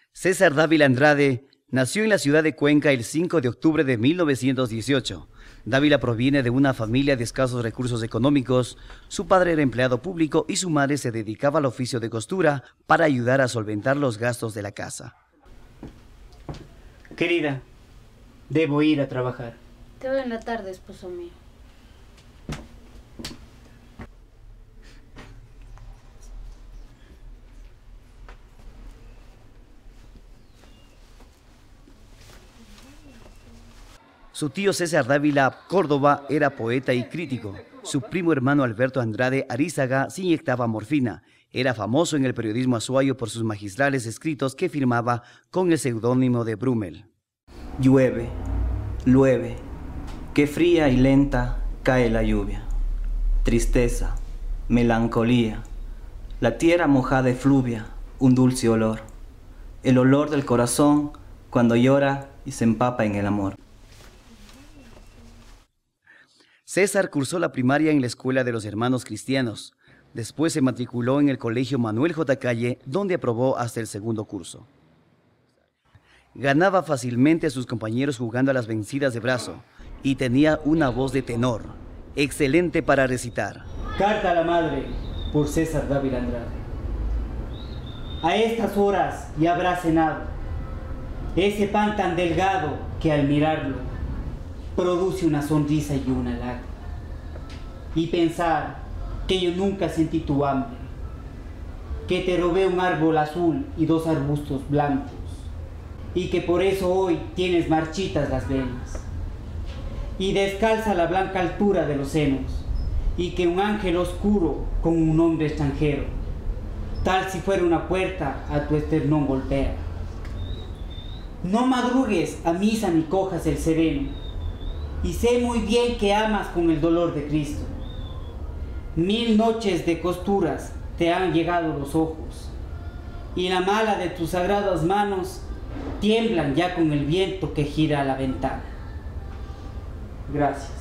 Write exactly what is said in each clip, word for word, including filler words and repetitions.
César Dávila Andrade nació en la ciudad de Cuenca el cinco de octubre de mil novecientos dieciocho. Dávila proviene de una familia de escasos recursos económicos. Su padre era empleado público y su madre se dedicaba al oficio de costura para ayudar a solventar los gastos de la casa. Querida, debo ir a trabajar. Te veo en la tarde, esposo mío. Su tío César Dávila Córdoba era poeta y crítico. Su primo hermano Alberto Andrade Arízaga se inyectaba morfina. Era famoso en el periodismo azuayo por sus magistrales escritos que firmaba con el seudónimo de Brummel. Llueve, llueve, qué fría y lenta cae la lluvia. Tristeza, melancolía, la tierra mojada efluvia, un dulce olor. El olor del corazón cuando llora y se empapa en el amor. César cursó la primaria en la Escuela de los Hermanos Cristianos. Después se matriculó en el Colegio Manuel J. Calle, donde aprobó hasta el segundo curso. Ganaba fácilmente a sus compañeros jugando a las vencidas de brazo y tenía una voz de tenor, excelente para recitar. Carta a la madre, por César Dávila Andrade. A estas horas ya habrá cenado ese pan tan delgado que al mirarlo produce una sonrisa y una lágrima. Y pensar que yo nunca sentí tu hambre, que te robé un árbol azul y dos arbustos blancos, y que por eso hoy tienes marchitas las venas, y descalza la blanca altura de los senos, y que un ángel oscuro con un hombre extranjero, tal si fuera una puerta, a tu esternón golpea. No madrugues a misa ni cojas el sereno, y sé muy bien que amas con el dolor de Cristo. Mil noches de costuras te han llegado los ojos, y la mala de tus sagradas manos tiemblan ya con el viento que gira a la ventana. Gracias.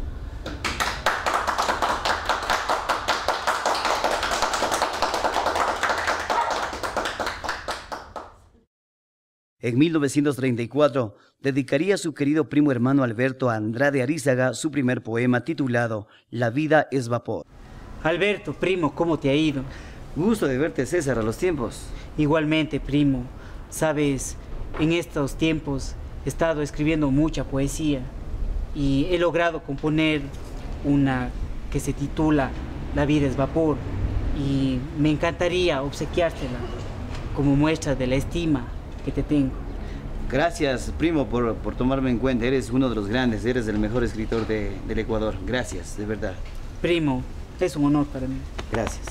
En mil novecientos treinta y cuatro, dedicaría a su querido primo hermano Alberto Andrade Arízaga su primer poema titulado La vida es vapor. Alberto, primo, ¿cómo te ha ido? Gusto de verte, César, a los tiempos. Igualmente, primo. Sabes, en estos tiempos he estado escribiendo mucha poesía y he logrado componer una que se titula La vida es vapor, y me encantaría obsequiársela como muestra de la estima que te tengo. Gracias, primo, por, por tomarme en cuenta. Eres uno de los grandes, eres el mejor escritor de, del Ecuador. Gracias, de verdad. Primo, es un honor para mí. Gracias.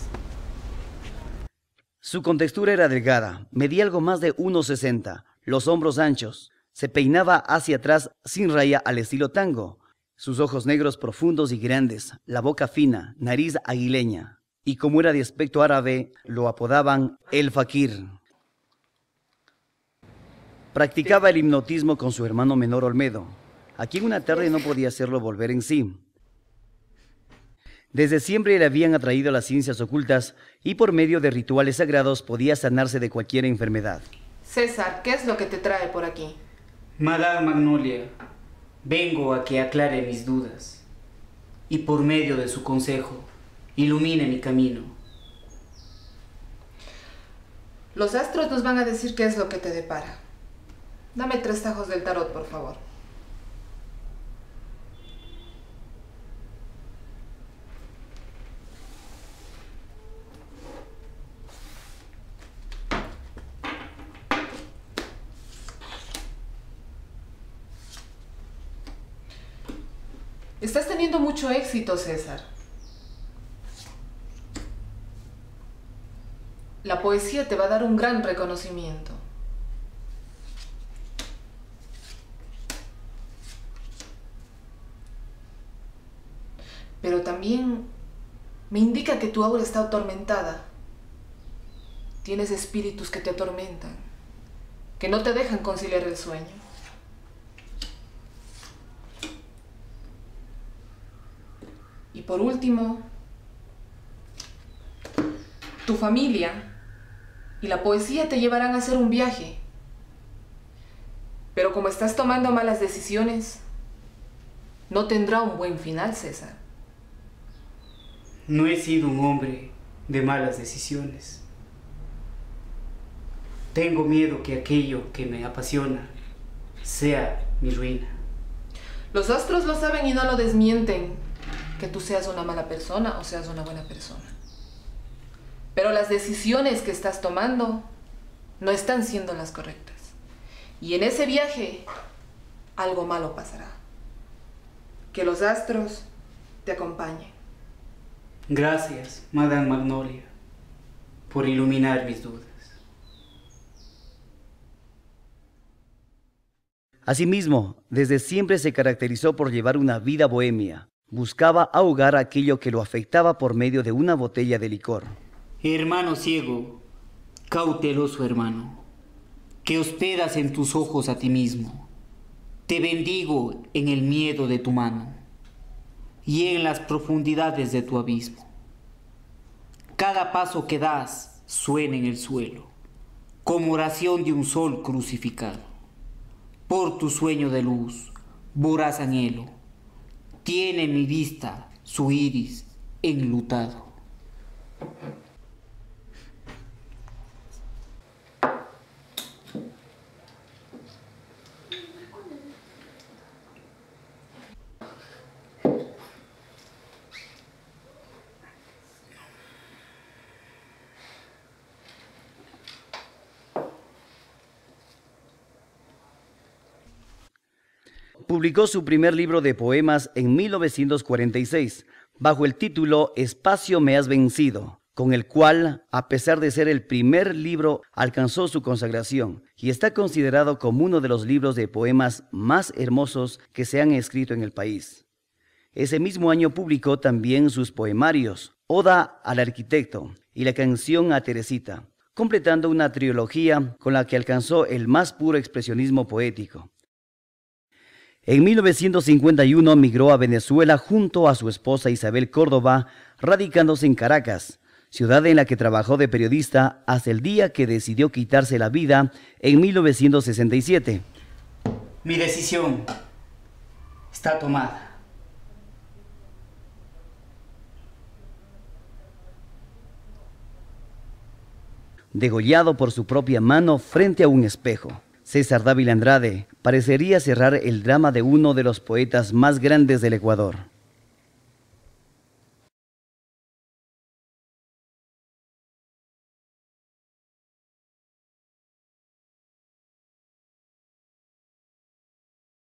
Su contextura era delgada, medía algo más de uno sesenta, los hombros anchos, se peinaba hacia atrás sin raya al estilo tango, sus ojos negros profundos y grandes, la boca fina, nariz aguileña, y como era de aspecto árabe, lo apodaban el fakir. Practicaba el hipnotismo con su hermano menor Olmedo, a quien una tarde no podía hacerlo volver en sí. Desde siempre le habían atraído las ciencias ocultas y por medio de rituales sagrados podía sanarse de cualquier enfermedad. César, ¿qué es lo que te trae por aquí? Madame Magnolia, vengo a que aclare mis dudas y por medio de su consejo ilumine mi camino. Los astros nos van a decir qué es lo que te depara. Dame tres tajos del tarot, por favor. Estás teniendo mucho éxito, César. La poesía te va a dar un gran reconocimiento. Pero también me indica que tu aura está atormentada. Tienes espíritus que te atormentan, que no te dejan conciliar el sueño. Y por último, tu familia y la poesía te llevarán a hacer un viaje. Pero como estás tomando malas decisiones, no tendrá un buen final, César. No he sido un hombre de malas decisiones. Tengo miedo que aquello que me apasiona sea mi ruina. Los astros lo saben y no lo desmienten, que tú seas una mala persona o seas una buena persona. Pero las decisiones que estás tomando no están siendo las correctas. Y en ese viaje, algo malo pasará. Que los astros te acompañen. Gracias, Madame Magnolia, por iluminar mis dudas. Asimismo, desde siempre se caracterizó por llevar una vida bohemia. Buscaba ahogar aquello que lo afectaba por medio de una botella de licor. Hermano ciego, cauteloso hermano, que hospedas en tus ojos a ti mismo, te bendigo en el miedo de tu mano y en las profundidades de tu abismo. Cada paso que das suena en el suelo, como oración de un sol crucificado. Por tu sueño de luz, voraz anhelo, tiene mi vista su iris enlutado. Publicó su primer libro de poemas en mil novecientos cuarenta y seis, bajo el título Espacio me has vencido, con el cual, a pesar de ser el primer libro, alcanzó su consagración y está considerado como uno de los libros de poemas más hermosos que se han escrito en el país. Ese mismo año publicó también sus poemarios, Oda al Arquitecto y la canción a Teresita, completando una trilogía con la que alcanzó el más puro expresionismo poético. En mil novecientos cincuenta y uno migró a Venezuela junto a su esposa Isabel Córdoba, radicándose en Caracas, ciudad en la que trabajó de periodista hasta el día que decidió quitarse la vida en mil novecientos sesenta y siete. Mi decisión está tomada. Degollado por su propia mano frente a un espejo, César Dávila Andrade parecería cerrar el drama de uno de los poetas más grandes del Ecuador.